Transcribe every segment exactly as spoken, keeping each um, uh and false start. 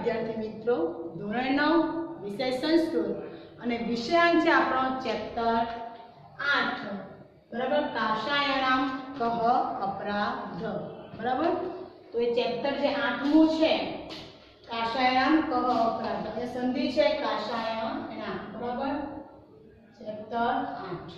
विद्यार्थी मित्रों, धोरण नौ विषय संस्कृत અને વિષયાંક છે આપણો ચેપ્ટર आठ बराबर। काशायाणाम कह अपराध बराबर। तो ये चैप्टर जे आठमू है काशायाणाम कह अपराध ये संधि है काशायाणाम बराबर। चैप्टर आठ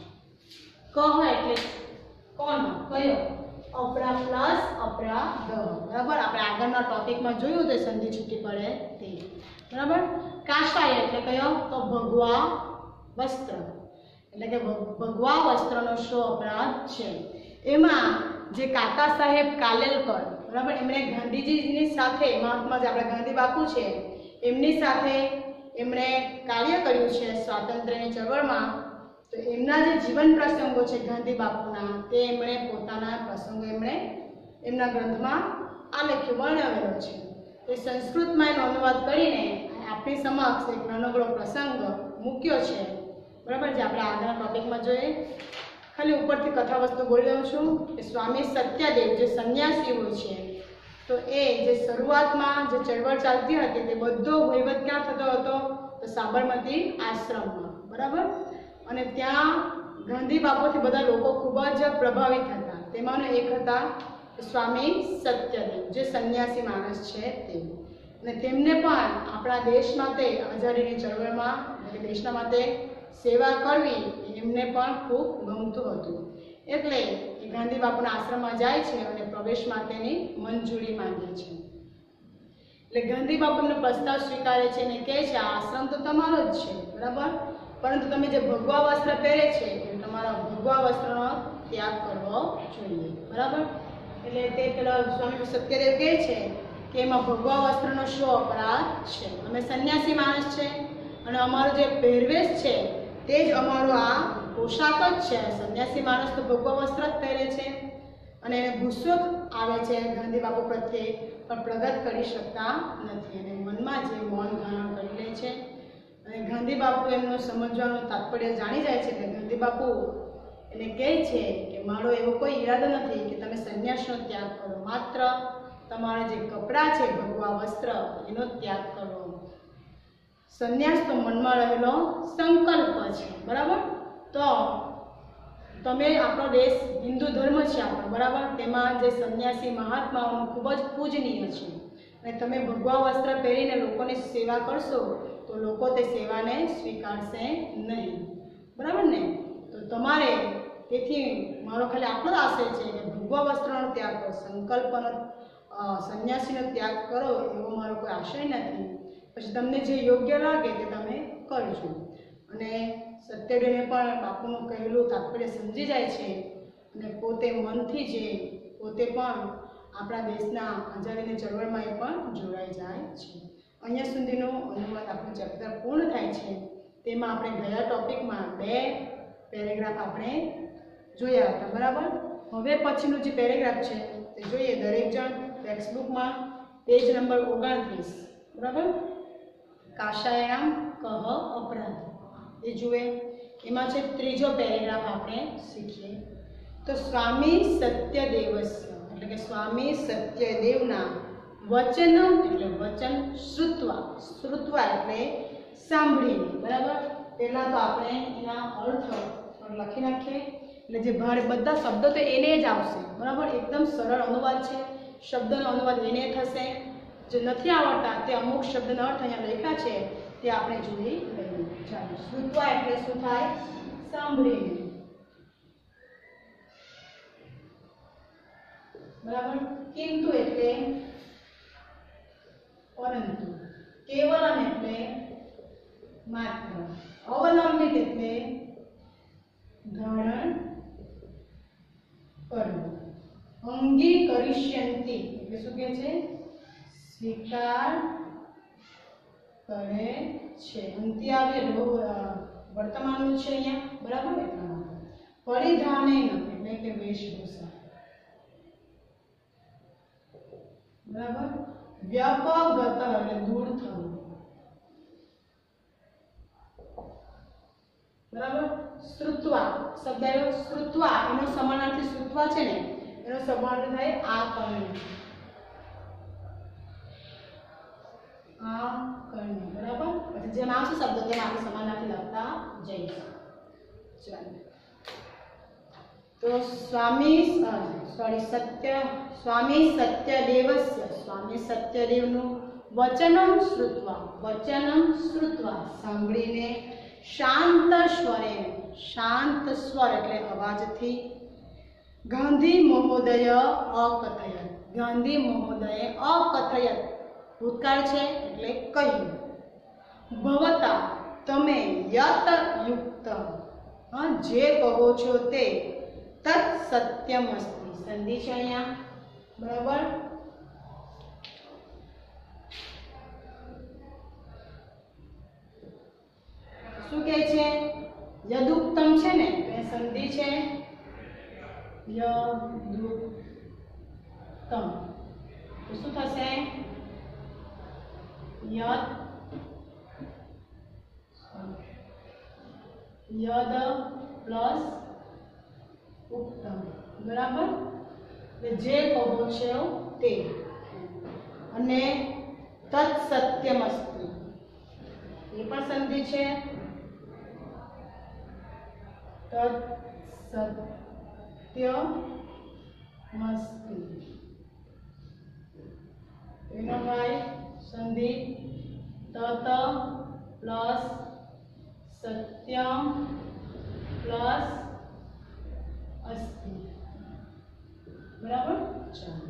कह एटले कोण कयो अपरा प्लस अपराध बराबर। આપણે આગળના ટોપિકમાં જોયું તે સંધિ છૂટી પડે તે બરાબર। કાશાય એટલે કયો તો ભગવા વસ્ત્ર એટલે કે ભગવા વસ્ત્રનો શો અપરાધ છે। એમાં જે કાકા સાહેબ કાલેલકર બરાબર એમણે ગાંધીજીની સાથે મહાત્મા જે આપણા ગાંધી બાપુ છે એમની સાથે એમણે કાર્ય કર્યું છે સ્વાતંત્ર્યની ચળવળમાં। તો એમના જે જીવન પ્રસંગો છે ગાંધી બાપુના તે એમણે પોતાના પ્રસંગો એમણે એમના ગ્રંથમાં આલેખ્યો વર્ણવેલો છે। તે સંસ્કૃતમાં એનો અનુવાદ કરીને આપણી સમક્ષ એક નાનકડો પ્રસંગ મૂક્યો છે बराबर। जे આપણે આગળના ટોપિકમાં જોઈએ ખાલી ઉપરથી કથા વસ્તુ બોલી રહ્યો છું કે સ્વામી સત્યદેવ જે સંન્યાસી હોય છે તો એ જે શરૂઆતમાં જે ચળવળ ચાલતી હતી તે બધો વહીવટ ક્યાં થતો હતો તો સાબરમતી આશ્રમમાં બરાબર। અને ત્યાં ગાંધી બાપુથી બધા લોકો ખૂબ જ પ્રભાવિત હતા। તેમાંનો એક હતા સ્વામી સત્યદેવ જે સંન્યાસી માણસ છે તે। અને તેમને પણ આપણા દેશ માટે આઝાદીની ચળવળમાં દેશના માટે સેવા કરવી એમને પણ ખૂબ ગમતું હતું। એટલે એ ગાંધી બાપુના આશ્રમમાં જાય છે અને પ્રવેશ માટેની મંજૂરી માંગે છે। એટલે ગાંધી બાપુ એમનો પ્રસ્તાવ સ્વીકારે છે અને કહે છે આ આશ્રમ તો તમારો જ છે બરાબર, પરંતુ તમે જે ભગવા વસ્ત્ર પહેરે છે એ તમારા ભગવા વસ્ત્રનો ત્યાગ કરવો જોઈએ બરાબર। એટલે તે પેલા સ્વામી સત્યદેવ કહે છે કે એમાં ભગવા વસ્ત્રનો શો અપરાધ છે। અમે સંન્યાસી માણસ છે અને અમારો જે પહેરવેશ છે તે જ અમારો આ પોશાક જ છે। સંન્યાસી માણસ તો ભગવા વસ્ત્ર જ પહેરે છે અને એને ગુસ્સો આવે છે ગાંધી બાપુ પ્રત્યે પણ પ્રગટ કરી શકતા નથી અને મનમાં જે મૌન ધારણ કરી લે છે। અને ગાંધી બાપુ એમનું સમજવાનું તાત્પર્ય જાણી જાય છે કે ગાંધી બાપુ એને કહે છે કે મારો એવો કોઈ ઈરાદો નથી કે તમે સંન્યાસનો ત્યાગ કરો, માત્ર તમારા જે કપડાં છે ભગવા વસ્ત્ર એનો ત્યાગ કરો। સંન્યાસ તો મનમાં રહેલો સંકલ્પ છે બરાબર। તો તમે આપણો દેશ હિન્દુ ધર્મ છે આપણો બરાબર, તેમાં જે સંન્યાસી મહાત્માઓનું ખૂબ જ પૂજનીય છે અને તમે ભગવા વસ્ત્ર પહેરીને લોકોની સેવા કરશો તો લોકો તે સેવાને સ્વીકારશે નહીં બરાબર ને। તો તમારે તેથી મારો ખાલી આટલો આશય છે કે ભગવા વસ્ત્રનો ત્યાગ કરો, સંકલ્પનો સંન્યાસીનો ત્યાગ કરો એવો મારો કોઈ આશય નથી। પછી તમને જે યોગ્ય લાગે તે તમે કરજો। અને સત્યદેવને પણ બાપુનું કહેલું તાત્પર્ય સમજી જાય છે અને પોતે મનથી જે પોતે પણ આપણા દેશના આઝાદીની ચળવળમાં એ પણ જોડાઈ જાય છે। અહીંયા સુધીનો અનુવાદ આપણું ચેપ્ટર પૂર્ણ થાય છે। તેમાં આપણે ગયા ટોપિકમાં બે પેરેગ્રાફ આપણે જોયા હતા બરાબર। હવે પછીનું જે પેરેગ્રાફ છે તે જોઈએ દરેક જણ ટેક્સ્ટબુકમાં પેજ નંબર ઓગણત્રીસ બરાબર। काशायाणाम कह अपराध ये जुए एमां छे त्रीजो पेरेग्राफ आपणे शीखीए। तो स्वामी सत्यदेवस्य એટલે કે स्वामी सत्यदेवना वचनम એટલે वचन श्रुत्वा श्रुत्वा એટલે સાંભળીને બરાબર। પહેલા તો આપણે એના અર્થ લખી નાખીએ એટલે જે ભારે બધા શબ્દો તો એને જ આવશે બરાબર। એકદમ સરળ અનુવાદ છે, શબ્દનો અનુવાદ એને થશે। जो नहीं आवड़ता ते अमुक शब्दना अर्थ अहींया लख्या छे ते आपणे जोई लईए। चालो श्रुत्वा एटले शुं थाय सांभळीने बराबर। किंतु एटले परंतु, केवलम एटले मात्र, अवलंबित एटले धारण करवुं, अंगीकरिष्यन्ति एटले शुं कहे छे स्वीकार करे छे। अंति आवे એટલે વર્તમાનનું છે અહીંયા બરાબર। એટલા માટે પરિધાનેન એટલે કે વેશભૂષા બરાબર। વ્યાપગત એટલે દૂર થવું બરાબર। શ્રુત્વા શબ્દ આવ્યો શ્રુત્વા એનો સમાનાર્થી શ્રુત્વા છે ને એનો સમાનાર્થી થાય આકર્ણ્ય આકર્ણ્ય બરાબર પછી જેમ આવશે શબ્દ તેમ આપણે સમાનાર્થી લખતા જઈશું ચાલો तो स्वामी सॉरी सत्य स्वामी सत्यदेवस्य स्वामी सत्यदेवનું वचनम श्रुत्वा वचनम श्रुत्वा સાંભળીને શાંત સ્વરે શાંત સ્વર એટલે અવાજથી ગાંધી મહોદય અકથયત ગાંધી મહોદયે અકથયત ભૂતકાળ છે એટલે કહ્યું ભવતા તમે યત યુક્ત હા જે કહો છો તે तत् सत्यम अस्ति संधि છે અહીંયા બરાબર શું કહે છે યદુક્તમ છે ને એ સંધિ છે યદુક્તમ તો શું થશે યદ યદ પ્લસ उत्तम बराबर जे कहो छो ते अने तत्सत्यमस्ति ये पण संधि छे तत्सत्यमस्ति एनो भाई संधि तत प्लस सत्यम प्लस अस्ति बराबर चलो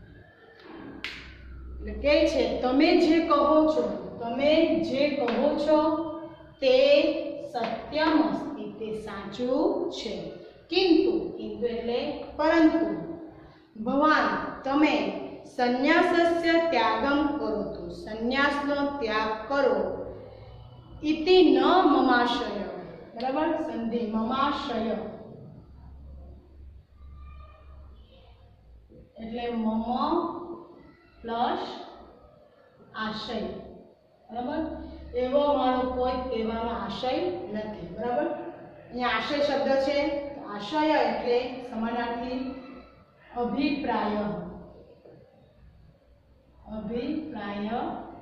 એટલે કે છે તમે જે કહો છો તમે જે કહો છો તે સત્યમ અસ્તિ તે સાચું છે કિંતુ કિંતુ એટલે પરંતુ ભવાન તમે સંન્યાસસ્ય ત્યાગમ કરોતુ સંન્યાસનો ત્યાગ કરો ઇતિ ન મમાશય બરાબર સંધિ મમાશય એટલે મમ પ્લસ આશય બરાબર એવો મારો કોઈ કહેવાનો આશય નથી બરાબર અહીંયા આશય શબ્દ છે આશય એટલે સમાનાર્થી અભિપ્રાય અભિપ્રાય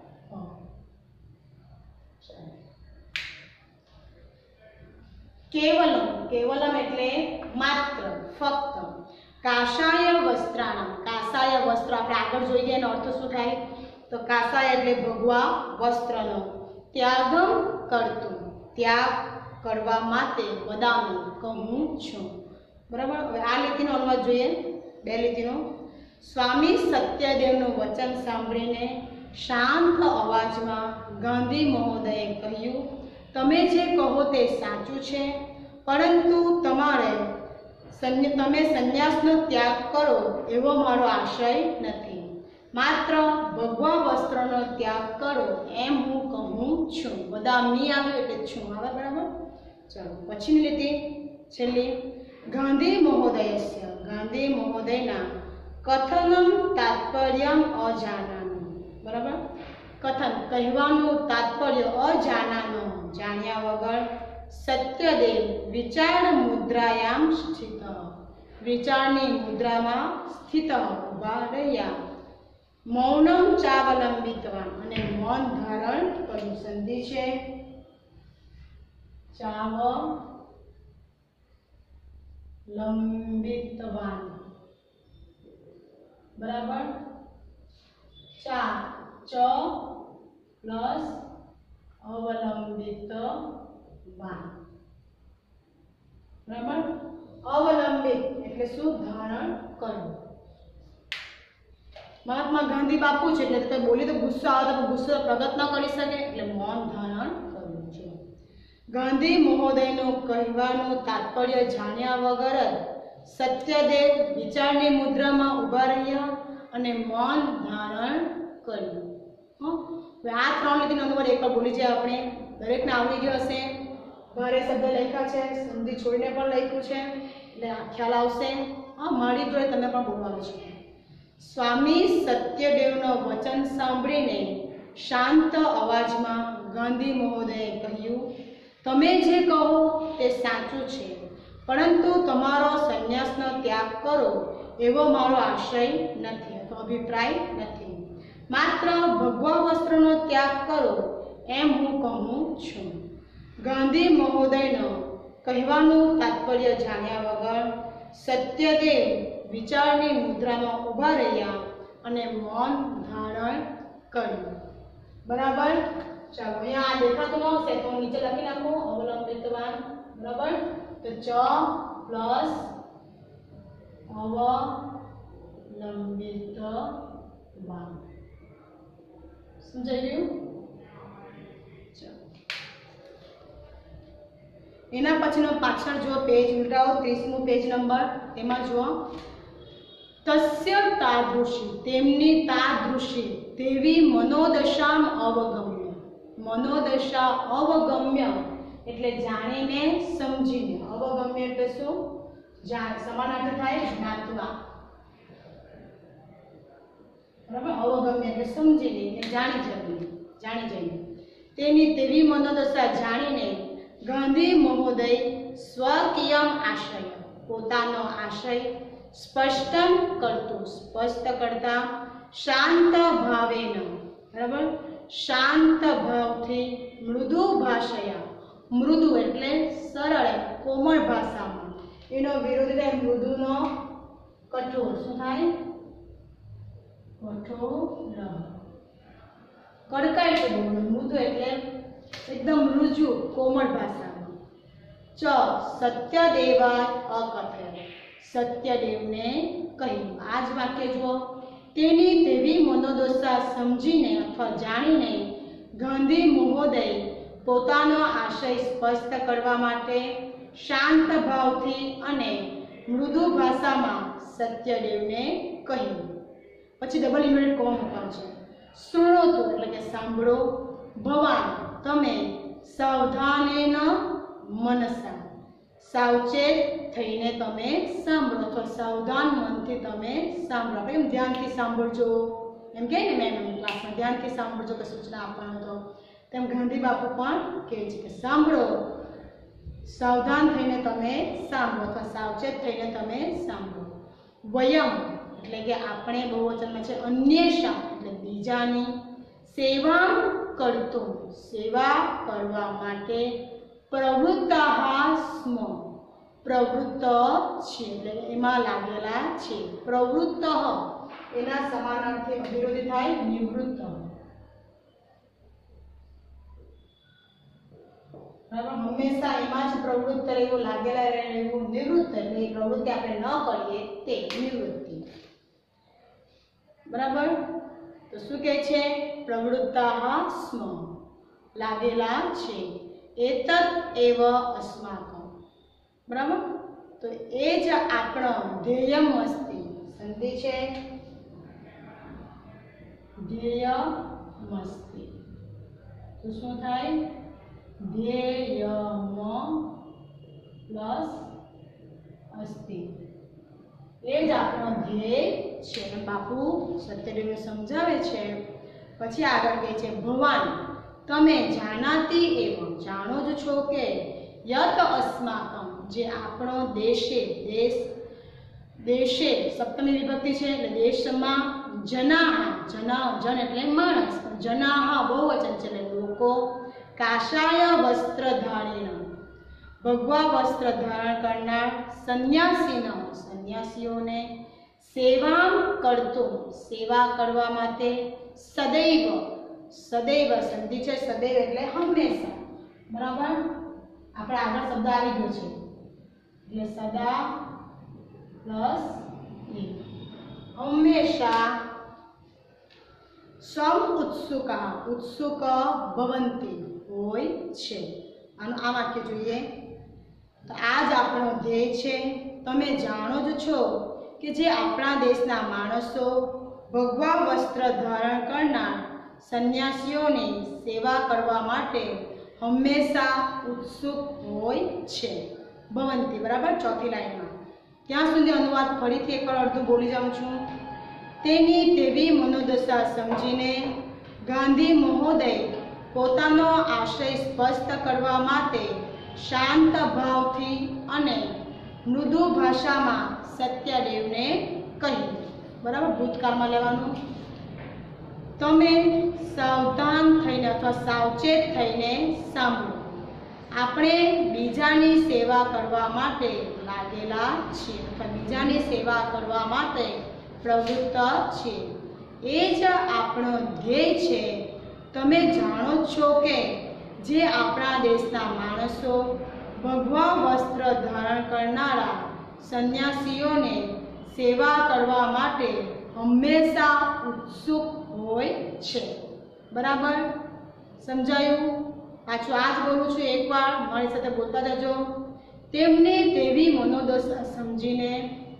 કેવલમ કેવલમ એટલે માત્ર ફક્ત કાષાય વસ્ત્રાના કાષાય વસ્ત્ર આપણે આગળ જોઈએ એનો અર્થ શું થાય તો કાષાય એટલે ભગવા વસ્ત્રનો ત્યાગમ કરતું ત્યાગ કરવા માટે વદામી કહું છું બરાબર હવે આ લીટીનો અનુવાદ જોઈએ બે લીટીનો સ્વામી સત્યદેવનું વચન સાંભળીને શાંત અવાજમાં ગાંધી મહોદયે કહ્યું તમે જે કહો તે સાચું છે પરંતુ તમારે તમે સંન્યાસનો ત્યાગ કરો એવો મારો આશય નથી માત્ર ભગવા વસ્ત્રનો ત્યાગ કરો એમ હું કહું છું બધા મી આવ્યો એટલે છું આવે બરાબર ચાલો પછીની લીટી છેલ્લી ગાંધી મહોદયસ્ય ગાંધી મહોદયના કથનમ તાત્પર્યમ અજાનાનું બરાબર કથન કહેવાનું તાત્પર્ય અજાનાનું જાણ્યા વગર સત્યદેવ વિચાર મુદ્રાયામ સ્થિત વિચારની મુદ્રામાં સ્થિત ઉભા રહ્યા મૌનમ ચાવલંબિતવાન અને મૌન ધારણ કર્યું સંધિ છે ચાવ લંબિતવાન બરાબર ચા ચ પ્લસ અવલંબિત વાન બરાબર અવલંબિત એટલે શું ધારણ કરવું મહાત્મા ગાંધી બાપુ છે એટલે તે બોલી તો ગુસ્સો આવે તો ગુસ્સો પ્રગટ ન કરી શકે એટલે મૌન ધારણ કરવું છે ગાંધી મહોદયનું કહેવાનું તાત્પર્ય જાણ્યા વગર જ સત્યદેવ વિચારની મુદ્રામાં ઊભા રહ્યા અને મૌન ધારણ કર્યું હવે આ ત્રણ લીટીનો અનુવાદ એકવાર બોલી જાય આપણે દરેકને આવડી ગયો હશે ભારે શબ્દ લખ્યા છે સંધિ છોડીને પણ લખ્યું છે એટલે આ ખ્યાલ આવશે હા મારી જોડે તમે પણ બોલવાનું છે સ્વામી સત્યદેવનો વચન સાંભળીને શાંત અવાજમાં ગાંધી મહોદયે કહ્યું તમે જે કહો તે સાચું છે પરંતુ તમારો સંન્યાસનો ત્યાગ કરો એવો મારો આશય નથી અથવા અભિપ્રાય નથી માત્ર ભગવા વસ્ત્રનો ત્યાગ કરો એમ હું કહું છું. ગાંધી મહોદયનો કહેવાનું તાત્પર્ય જાણ્યા વગર સત્યદેવ વિચારની મુદ્રામાં ઊભા રહ્યા અને મૌન ધારણ કર્યું. બરાબર. ચાલો અહીંયા આ દેખાતું આવશે તો નીચે લખી નાખો અવલંબિતવાન. બરાબર. તો ચ પ્લસ અવલંબિતવાન. સમજાઈ ગયું? એના પછીનો પાછળ જો પેજ ઉલટાવો ત્રીસમું પેજ નંબર તેમાં જુઓ તસ્ય તાદૃશી તેમની તાદૃશી દેવી મનોદશામ અવગમ્ય. મનોદશા અવગમ્ય એટલે જાણીને સમજીને. અવગમ્ય એટલે શું? જાણ સમાનાર્થ થાય જ્ઞાત્વા. બરાબર. અવગમ્ય એટલે સમજીને ને જાણી જઈને જાણી જઈને તેની દેવી મનોદશા જાણીને ગાંધી મહોદય સ્વકીયમ આશય પોતાનો આશય સ્પષ્ટમ કરતું સ્પષ્ટ કરતા શાંત ભાવેન. બરાબર. શાંત ભાવથી મૃદુ ભાષયા. મૃદુ એટલે સરળ કોમળ ભાષામાં. એનો વિરોધ એટલે મૃદુનો કઠોર. શું થાય? કઠોર. કડકાઈ તો બોલો. મૃદુ એટલે એકદમ રુજુ કોમળ ભાષામાં. ચ સત્યદેવાય અકથય સત્યદેવને કહ્યું. આ જ વાક્ય જુઓ. તેની દેવી મનોદશા સમજીને અથવા જાણીને ગાંધી મહોદય પોતાનો આશય સ્પષ્ટ કરવા માટે શાંત ભાવથી અને મૃદુ ભાષામાં સત્યદેવને કહ્યું. પછી ડબલ ઇન્વર્ટેડ કોમા મૂકવાનું છે. શૃણોતુ એટલે કે સાંભળો. ભવાન તમે સાવધાનેન મનસા સાવચેત થઈને તમે સાંભળો અથવા સાવધાન મનથી તમે સાંભળો. એમ ધ્યાનથી સાંભળજો એમ કહે ને મેમ ક્લાસમાં ધ્યાનથી સાંભળજો કે સૂચના આપવાનો તો તેમ ગાંધી બાપુ પણ કહે છે કે સાંભળો, સાવધાન થઈને તમે સાંભળો અથવા સાવચેત થઈને તમે સાંભળો. વયમ એટલે કે આપણે બહુવચનમાં છે અન્યેષા એટલે બીજાની સેવા કરતો સેવા કરવા માટે પ્રવૃત્તા સ્મ પ્રવૃત્ત છે એટલે એમાં લાગેલા છે. પ્રવૃત્ત એના સમાનાર્થી અવિરોધી થાય નિવૃત્ત. બરાબર. હંમેશા એમાં જ પ્રવૃત્ત રહેવું લાગેલા રહેવું નિવૃત્ત એટલે એ પ્રવૃત્તિ આપણે ન કરીએ તે નિવૃત્તિ. બરાબર. તો શું કહે છે? પ્રવૃત્તા સ્મ લાગેલા છે. એતત એવ અસ્માકમ. બરાબર. તો એ જ આપણો ધ્યેયમ અસ્તિ. સંધિ છે ધ્યેયમ અસ્તિ. તો શું થાય? ધ્યેયમ પ્લસ અસ્તિ. એ જ આપણો ધ્યેય છે. બાપુ સત્યદેવને સમજાવે છે. પછી આગળ કહે છે ભવાન તમે જાણાતી એવં જાણો જ છો કે યત અસ્માકમ જે આપણો દેશે દેશ દેશે સપ્તમી વિભક્તિ છે એટલે દેશમાં જનાહ જના જન એટલે માણસ જનાહ બહુવચન છે એટલે લોકો કાશાય વસ્ત્ર ધારેણ ભગવા વસ્ત્ર ધારણ કરનાર સંન્યાસીનો સંન્યાસીઓને સેવા કરતો સેવા કરવા માટે સદૈવ સદૈવ સંધિ છે સદૈવ એટલે હંમેશા. બરાબર. આપણે આગળ શબ્દ આવી ગયો છે એટલે સદા પ્લસ હંમેશા સમ ઉત્સુકા ઉત્સુક ભવંતી હોય છે. આનું આ વાક્ય જોઈએ તો આ જ આપણો ધ્યેય છે. તમે જાણો જ છો કે જે આપણા દેશના માણસો ભગવા વસ્ત્ર ધારણ કરનાર સંન્યાસીઓની સેવા કરવા માટે હંમેશા ઉત્સુક હોય છે. ભવંતી. બરાબર. ચોથી લાઈનમાં ત્યાં સુધી અનુવાદ ફરીથી એકવાર અડધું બોલી જાઉં છું. તેની તેવી મનોદશા સમજીને ગાંધી મહોદય પોતાનો આશય સ્પષ્ટ કરવા માટે શાંત ભાવથી અને મૃદુ ભાષામાં સત્યદેવને કહ્યું. બરાબર. ભૂતકાળમાં લેવાનું. તમે સાવધાન થઈને અથવા સાવચેત થઈને સાંભળો. આપણે બીજાની સેવા કરવા માટે લાગેલા છીએ અથવા બીજાની સેવા કરવા માટે પ્રવૃત્ત છીએ. એ જ આપણો ધ્યેય છે. તમે જાણો છો કે જે આપણા દેશના માણસો ભગવા વસ્ત્ર ધારણ કરનારા સંન્યાસીઓને સેવા કરવા માટે હંમેશા ઉત્સુક હોય છે. બરાબર સમજાયું? પાછું આ જ બોલું છું, એકવાર મારી સાથે બોલતા જજો. તેમને તેવી મનોદશા સમજીને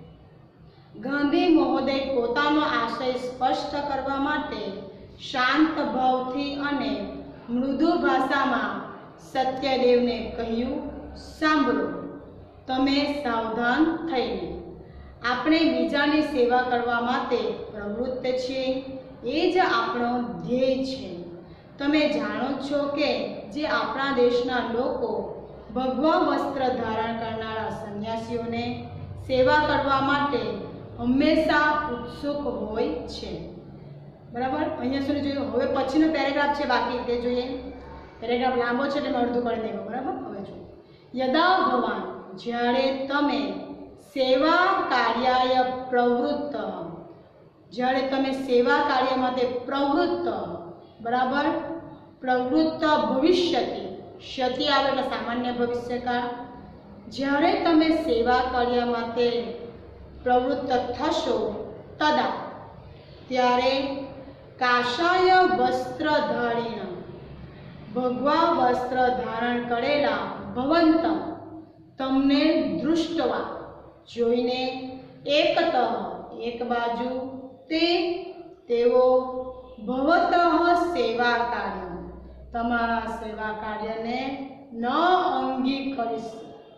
ગાંધી મહોદય પોતાનો આશય સ્પષ્ટ કરવા માટે શાંત ભાવથી અને મૃદુ ભાષામાં સત્યદેવને કહ્યું, સાંભળો, તમે સાવધાન થઈને આપણે બીજાની સેવા કરવા માટે પ્રવૃત્ત છીએ. એ જ આપણો ધ્યેય છે. તમે જાણો છો કે જે આપણા દેશના લોકો ભગવા વસ્ત્ર ધારણ કરનારા સંન્યાસીઓને સેવા કરવા માટે હંમેશા ઉત્સુક હોય છે. બરાબર? અહીંયા સુધી જોયું. હવે પછીનો પેરેગ્રાફ છે બાકી, તે જોઈએ. પેરેગ્રાફ લાંબો છે એટલે મેં અડધું કરી દેવું. બરાબર? હવે જો યદા ભવાન, જ્યારે તમે સેવા કાર્યાય પ્રવૃત્ત, જ્યારે તમે સેવા કાર્ય માટે પ્રવૃત્ત, બરાબર, પ્રવૃત્ત ભવિષ્યતિ, ક્ષતિ આવે એટલે સામાન્ય ભવિષ્યકાળ, જ્યારે તમે સેવા કાર્ય માટે પ્રવૃત્ત થશો, તદા, ત્યારે કાષાય વસ્ત્ર ધારીને, ભગવા વસ્ત્ર ધારણ કરેલા ભવંત, તમને દૃષ્ટવા, જોઈને, એકતઃ, એક બાજુ, તે, તેઓ, ભવતઃ સેવા કાર્ય, તમારા સેવા કાર્યને ન અંગીકરિષ્ય,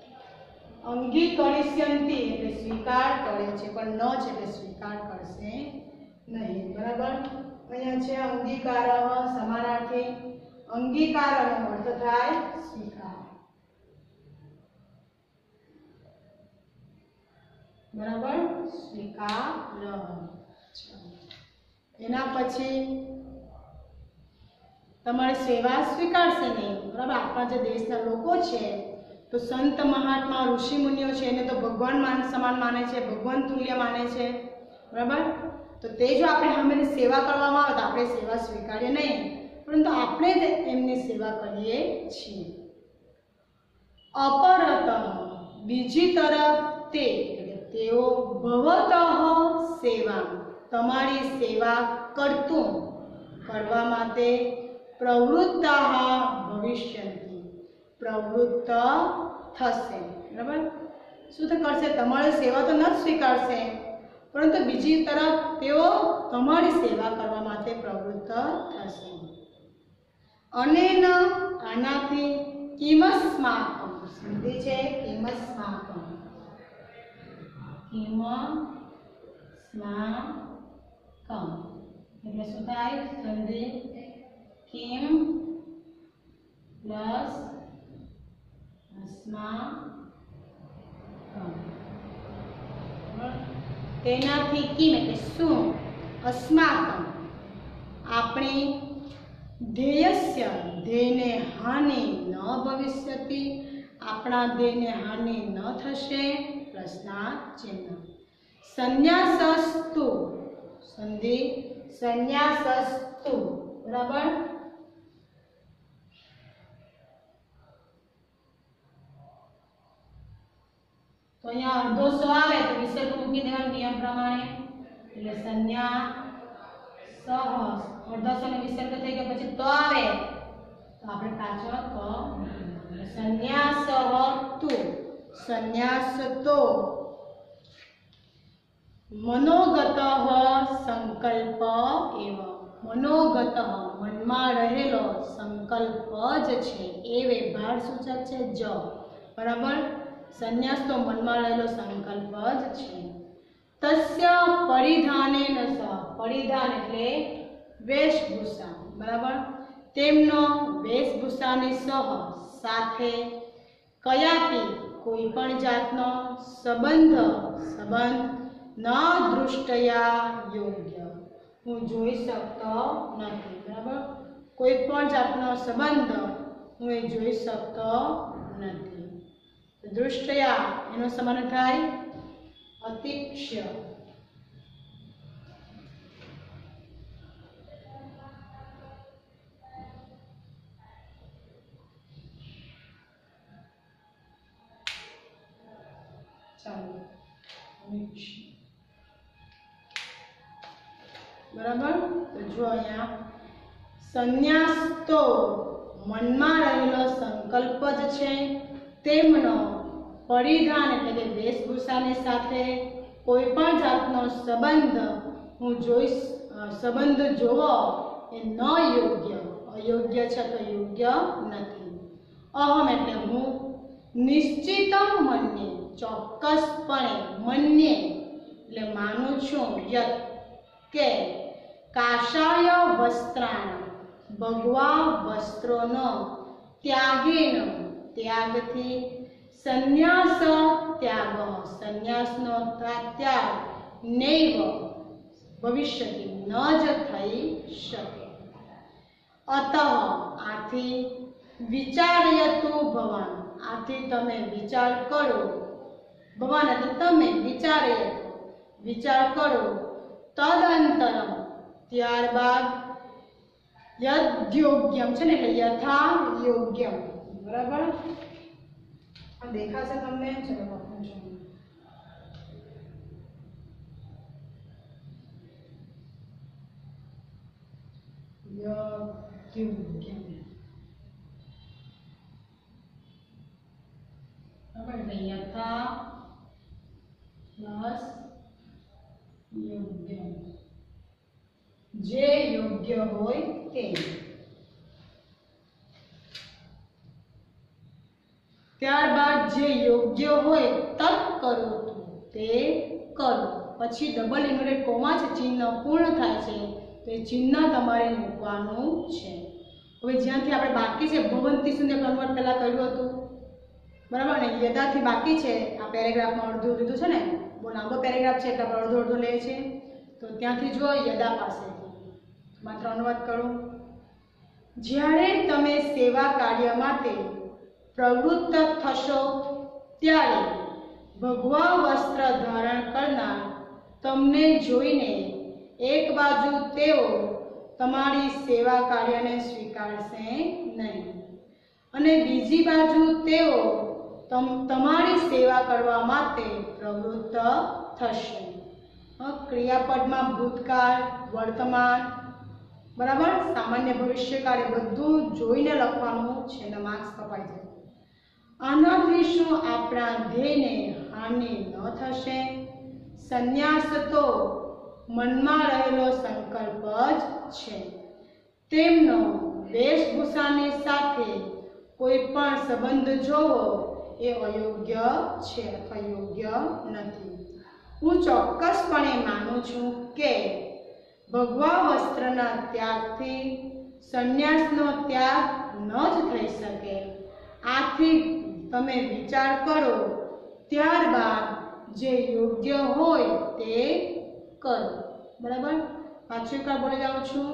અંગીકરિષ્યંતિ એટલે સ્વીકાર કરે છે, પણ ન છે એટલે સ્વીકાર કરશે નહીં. બરાબર? અહીંયા છે અંગીકાર સમાનાર્થી. અંગીકારનો અર્થ થાય સ્વીકાર. બરાબર? સ્વીકાર. એના પછી તમારી સેવા સ્વીકારશે નહીં. બરાબર? આપણા જે દેશના લોકો છે તો સંત મહાત્મા ઋષિ મુનિઓ છે એને તો ભગવાન માન સમાન માને છે, ભગવાન તુલ્ય માને છે. બરાબર? તો તે જો આપણે હંમેશા સેવા કરવામાં આવે તો આપણે સેવા સ્વીકારીએ નહીં, પરંતુ આપણે જ એમની સેવા કરીએ છીએ. અપરત, બીજી તરફ, તે, તેઓ ભવતઃ સેવા, તમારી સેવા કરતું, કરવા માટે પ્રવૃત્ત ભવિષ્યંતિ, પ્રવૃત્ત થશે. બરાબર? શું તો કરશે? તમારી સેવા તો ન સ્વીકારશે, પરંતુ બીજી તરફ તેઓ તમારી સેવા કરવા માટે પ્રવૃત્ત થશે. અનેન, આનાથી, કિમસ્માકમ, સંધિ છે કિમસ્માકમ, કિમસ્માકમ એટલે શું થાય? સંધિ કિમ પ્લસ અસ્માકમ. તેનાથી કિમ એટલે શું? અસ્માકમ આપણી ધ્યેયસ્ય ધ્યેયને હાનિ ન ભવિષ્યતિ, આપણા ધ્યેયને હાનિ ન થશે. પ્રશ્નાચિહ્ન. સંન્યાસસ્તુ, સંધિ સંન્યાસસ્તુ. બરાબર? તો અહીંયા અડધો સો આવે તો વિસર્ગ મૂકી દેવાનો નિયમ પ્રમાણે, એટલે સંન્યાસ સહ, અડધો સો ને વિસર્ગ થઈ ગયા પછી તો આવે તો આપણે પાછળ તો સંન્યાસ તુ, સંન્યાસ તો, મનોગત સંકલ્પ એવ, મનોગત મનમાં રહેલો સંકલ્પ જ છે, એ વ્યવહાર સૂચક છે જ. બરાબર? સંન્યાસ તો મનમાં રહેલો સંકલ્પ જ છે. તસ્ય પરિધાનેન સહ, પરિધાન એટલે વેશભૂષા. બરાબર? તેમનો વેશભૂષાની સહ, સાથે, કયાપી કોઈ પણ જાતનો સંબંધ, સંબંધ ન દૃષ્ટયા યોગ્ય, હું જોઈ શકતો નથી. બરાબર, કોઈ પણ જાતનો સંબંધ હું એ જોઈ શકતો નથી. દૃષ્ટયા એનો સમાન થાય અતિક્ષ્ય. ચાલો, બરાબર. તો જો અહીંયા સંન્યાસ તો મનમાં રહેલો સંકલ્પ જ છે, તેમનો પરિધાન એટલે કે વેશભૂષાની સાથે કોઈ પણ જાતનો સંબંધ હું જોઈ સંબંધ જોવો એ ન યોગ્ય, અયોગ્ય છે તો યોગ્ય નથી. અહમ એટલે હું, નિશ્ચિતમ મન્યે ચોક્કસપણે, મન્યે એટલે માનું છું, યત કે કાષાય વસ્ત્રાણ ભગવા વસ્ત્રોનો ત્યાગેન ત્યાગથી, સંન્યાસ ત્યાગ સંન્યાસનો ત્યાગ નૈવ ભવિષ્યતિ ન જ થઈ શકે. અતઃ આથી, વિચારયતુ ભવાન આથી તમે વિચાર કરો, ભવાન એટલે તમે, વિચારયતુ વિચાર કરો, તદંતરમ ત્યારબાદ, યદ્યોગ્યમ છે ને એટલે યથા યોગ્યમ. બરાબર, આ દેખાશે તમને? ચલો લખું છું. યદ્યોગ્યમ. બરાબર, એટલે યથા પ્લસ યોગ્ય, જે યોગ્ય હોય તે. ત્યારબાદ જે યોગ્ય હોય તત્ કરો તે કરો. પછી ડબલ ઇન્વર્ટેડ કોમા છે, ચિહ્ન પૂર્ણ થાય છે તો એ ચિહ્ન તમારે મૂકવાનું છે. હવે જ્યાંથી આપણે બાકી છે ભવંતી સુધી કન્વર્ટ પહેલા કર્યું હતું, બરાબર ને? યદાથી બાકી છે, આ પેરેગ્રાફમાં અડધું લીધું છે ને, બહુ લાંબો પેરેગ્રાફ છે એટલે અડધો અડધો લે છે. તો ત્યાંથી જો યદા પાસેથી માત્ર અનુવાદ કરું. જ્યારે તમે સેવા કાર્ય માટે પ્રવૃત્ત થશો ત્યારે ભગવા વસ્ત્ર ધારણ કરનાર તમને જોઈને એક બાજુ તેઓ તમારી સેવા કાર્યને સ્વીકારશે નહીં અને બીજી બાજુ તેઓ તમારી સેવા કરવા માટે પ્રવૃત્ત થશે. ક્રિયાપદમાં ભૂતકાળ, વર્તમાન, બરાબર, સામાન્ય ભવિષ્યકાળ એ બધું જોઈને લખવાનું છે ને માર્ક્સ કપાઈ જાય. આનાથી શું આપણા ધ્યેયને હાનિ ન થશે? સંન્યાસ તો મનમાં રહેલો સંકલ્પ જ છે, તેમનો વેશભૂષાની સાથે કોઈ પણ સંબંધ જોવો એ અયોગ્ય છે અથવા યોગ્ય નથી. હું ચોક્કસપણે માનું છું કે ભગવા વસ્ત્રના ત્યાગથી સંન્યાસનો ત્યાગ ન જ થઈ શકે. આથી તમે વિચાર કરો, ત્યારબાદ જે યોગ્ય હોય તે કરો. બરાબર, પાછું એકવાર બોલી જાઉં છું,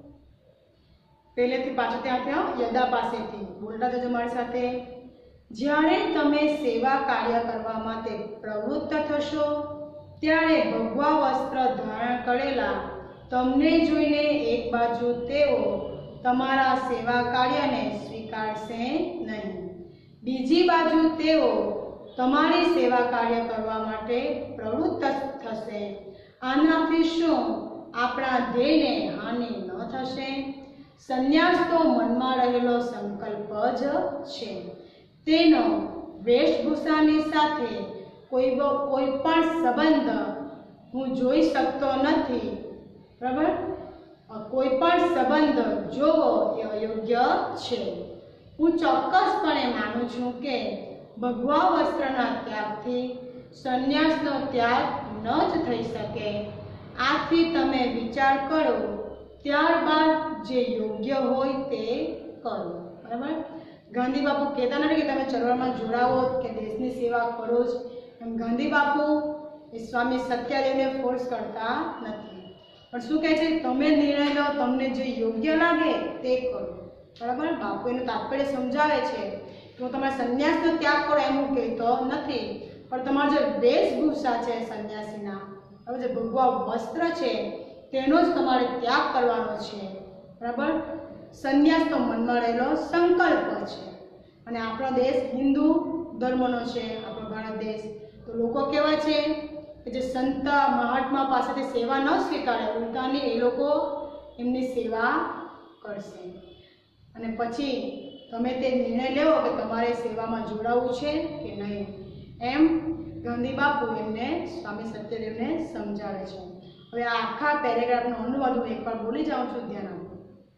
પહેલેથી પાછું ત્યાં ત્યાં યદા પાસેથી બોલતા જજો મારી સાથે. જ્યારે તમે સેવા કાર્ય કરવા માટે પ્રવૃત્ત થશો ત્યારે ભગવા વસ્ત્ર ધારણ કરેલા તમને જોઈને એક બાજુ તેઓ તમારા સેવા કાર્યને સ્વીકારશે નહીં, બીજી બાજુ તેઓ તમારી સેવા કાર્ય કરવા માટે પ્રવૃત્ત થશે. આનાથી શું આપણા ધ્યેયને હાનિ ન થશે? સંન્યાસ તો મનમાં રહેલો સંકલ્પ જ છે, તેનો વેશભૂષાની સાથે કોઈ કોઈ પણ સંબંધ હું જોઈ શકતો નથી. બરાબર, કોઈ પણ સંબંધ જોવો એ અયોગ્ય છે. હું ચોક્કસપણે માનું છું કે ભગવા વસ્ત્રના ત્યાગથી સંન્યાસનો ત્યાગ ન જ થઈ શકે. આથી તમે વિચાર કરો, ત્યારબાદ જે યોગ્ય હોય તે કરો. બરાબર, ગાંધી બાપુ કહેતા નથી કે તમે ચળવળમાં જોડાવો કે દેશની સેવા કરો જ, એમ ગાંધી બાપુ એ સ્વામી સત્યાગ્રહને ફોર્સ કરતા નથી. પણ શું કહે છે, તમે નિર્ણય લો, તમને જે યોગ્ય લાગે તે કરો. બરાબર. બાપુ એનું તાત્પર્ય સમજાવે છે કે હું તમારા સંન્યાસનો ત્યાગ કરો એમ હું કહેતો નથી, પણ તમારો જે વેશભૂષા છે સંન્યાસીના, હવે જે ભગવા વસ્ત્ર છે તેનો જ તમારે ત્યાગ કરવાનો છે. બરાબર. સંન્યાસ તો મનમાં રહેલો સંકલ્પ છે. અને આપણો દેશ હિન્દુ ધર્મનો છે, આપણો ભારત દેશ. તો લોકો કેવા છે કે જે સંત મહાત્મા પાસેથી સેવા ન સ્વીકારે, ઉલટાની એ લોકો એમની સેવા કરશે. અને પછી તમે તે નિર્ણય લેવો કે તમારે સેવામાં જોડાવવું છે કે નહીં, એમ ગાંધી બાપુ એમને સ્વામી સત્યદેવને સમજાવે છે. હવે આ આખા પેરેગ્રાફનો અનુવાદ હું એકવાર બોલી જાઉં છું, ધ્યાન આપો.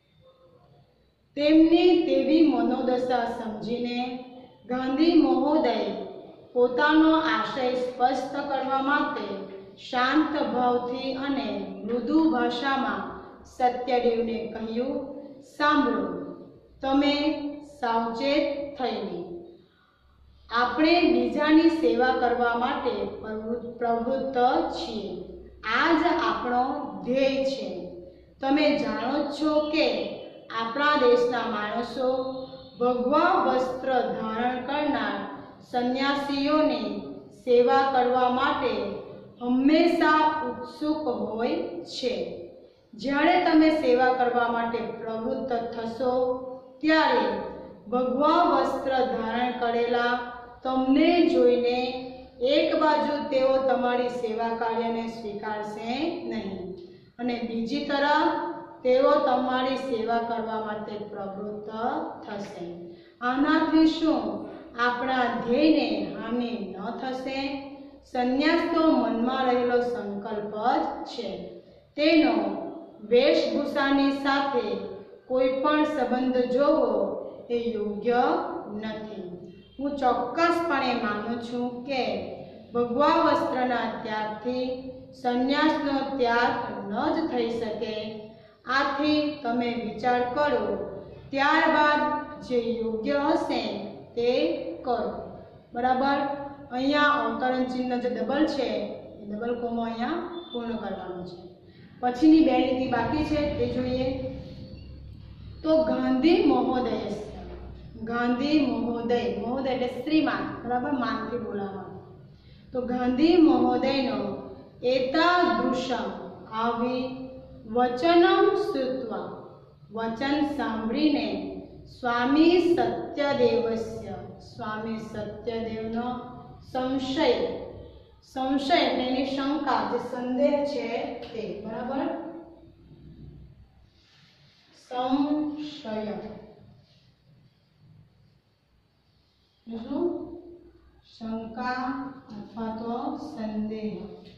તેમની તેવી મનોદશા સમજીને ગાંધી મહોદય પોતાનો આશય સ્પષ્ટ કરવા માટે શાંત ભાવથી અને મૃદુ ભાષામાં સત્યદેવને કહ્યું, સાંભળો, તમે સાવચેત થઈને આપણે બીજાની સેવા કરવા માટે પ્રવૃત્ત છીએ. આ જ આપણો ધ્યેય છે. તમે જાણો છો કે આપણા દેશના માણસો ભગવા વસ્ત્ર ધારણ કરનાર સંન્યાસીઓની સેવા કરવા માટે હંમેશા ઉત્સુક હોય છે. જ્યારે તમે સેવા કરવા માટે પ્રવૃત્ત થશો ત્યારે ભગવા વસ્ત્ર ધારણ કરેલા તમને જોઈને એક બાજુ તેઓ તમારી સેવા કાર્યને સ્વીકારશે નહીં અને બીજી તરફ તેઓ તમારી સેવા કરવા માટે પ્રવૃત્ત થશે. આનાથી શું આપણા ધ્યેયને હાનિ ન થશે? સંન્યાસ તો મનમાં રહેલો સંકલ્પ જ છે, તેનો વેશભૂષાની સાથે કોઈ પણ સંબંધ જોવો એ યોગ્ય નથી. હું ચોક્કસપણે માનું છું કે ભગવા વસ્ત્રના ત્યાગથી સંન્યાસનો ત્યાગ ન જ થઈ શકે. આથી તમે વિચાર કરો, ત્યારબાદ જે યોગ્ય હશે તે કરો. બરાબર. અહીંયા અવતરણ ચિહ્ન જે ડબલ છે એ ડબલ કોમો અહીંયા પૂર્ણ કરવાનો છે. પછીની બે લીટી બાકી છે તે જોઈએ. તો ગાંધી મહોદય, ગાંધી મહોદય, મહોદય એટલે શ્રીમાન. બરાબર. માનથી બોલાવવાનું. તો ગાંધી મહોદયનો એતાદૃશમ આવી વચનમ શ્રુત્વા, વચન સાંભળીને સ્વામી સત્યદેવસ્ય, સ્વામી સત્યદેવનો સંશય, સંશય એટલે એની શંકા, જે સંદેહ છે તે. બરાબર. સંશય શું? શંકા અથવા તો સંદેહ.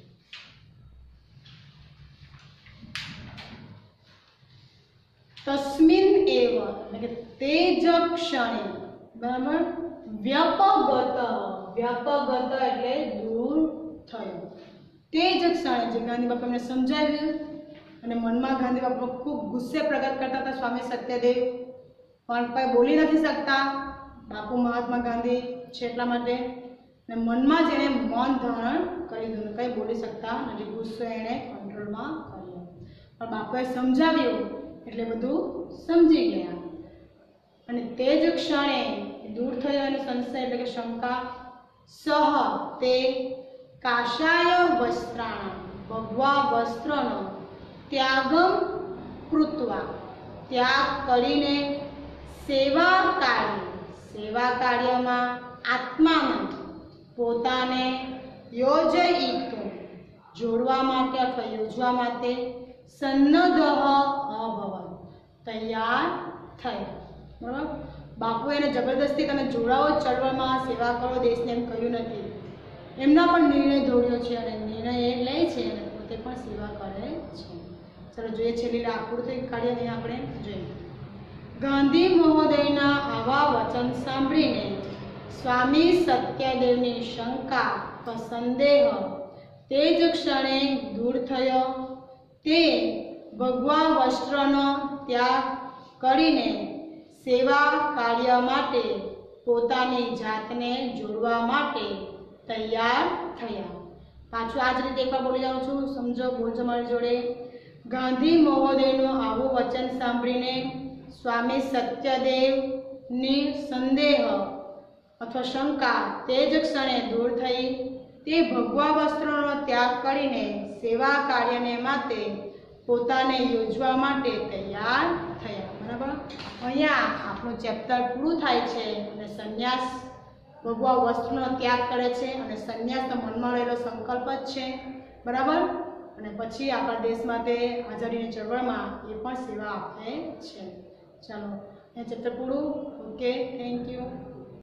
તસ્મિન એવ એટલે કે તે જ ક્ષણે. બરાબર. વ્યાપગત, વ્યાપગત એટલે દૂર થયો. તે જ ક્ષણે જે ગાંધી બાપુ એમને સમજાવ્યું અને મનમાં ગાંધી બાપુ ખૂબ ગુસ્સે પ્રગટ કરતા હતા સ્વામી સત્યદેવ, પણ કંઈ બોલી નથી શકતા. બાપુ મહાત્મા ગાંધી છે એટલા માટે, ને મનમાં જ એણે મૌન ધારણ કરી દીધું, કંઈ બોલી શકતા નથી. ગુસ્સો એણે કંટ્રોલમાં કર્યો. પણ બાપુએ સમજાવ્યું એટલે બધું સમજી ગયા અને તે જ ક્ષણે દૂર થયો એનો સંશય એટલે કે શંકા. સહ તે કાશાય વસ્ત્રાણ, ભગવા વસ્ત્રનો ત્યાગમ કૃત્વા, ત્યાગ કરીને સેવા કાર્ય, સેવા કાર્યમાં આત્માને પોતાને યોજયિતું, જોડવા માટે અથવા યોજવા માટે સન્નદ્ધ અભવન, તૈયાર થયા. બરાબર. બાપુ એને જબરદસ્તી તમે જોડાઓ ચળવળમાં, સેવા કરો દેશને એમ કહ્યું નથી. એમના પણ નિર્ણય દોડ્યો છે અને નિર્ણય એ લે છે અને પોતે પણ સેવા કરે છે. ચલો જોઈએ છેલ્લી આકૃતિ કાઢીને આપણે જોઈએ. ગાંધી મહોદયના આવા વચન સાંભળીને સ્વામી સત્યદેવની શંકા કે સંદેહ તે જ ક્ષણે દૂર થયો. તે ભગવા વસ્ત્રનો ત્યાગ કરીને સેવા કાર્ય માટે પોતાની જાતને જોડવા માટે તૈયાર થયા. પાછું આ જ રીતે એકવાર બોલી જાઉં છું, સમજો, બોલજો મારી જોડે. ગાંધી મહોદયનું આવું વચન સાંભળીને સ્વામી સત્યદેવની સંદેહ અથવા શંકા તે જ ક્ષણે દૂર થઈ. તે ભગવા વસ્ત્રોનો ત્યાગ કરીને સેવા કાર્યને માટે પોતાને યોજવા માટે તૈયાર થયા. બરાબર, અહીંયા આપણું ચેપ્ટર પૂરું થાય છે અને સંન્યાસ ભગવા વસ્ત્રનો ત્યાગ કરે છે અને સંન્યાસનો મનમાં રહેલો સંકલ્પ જ છે. બરાબર, અને પછી આપણા દેશ માટે આઝાદીની ચળવળમાં એ પણ સેવા આપે છે. ચાલો, એ ચેપ્ટર પૂરું. Okay, thank you.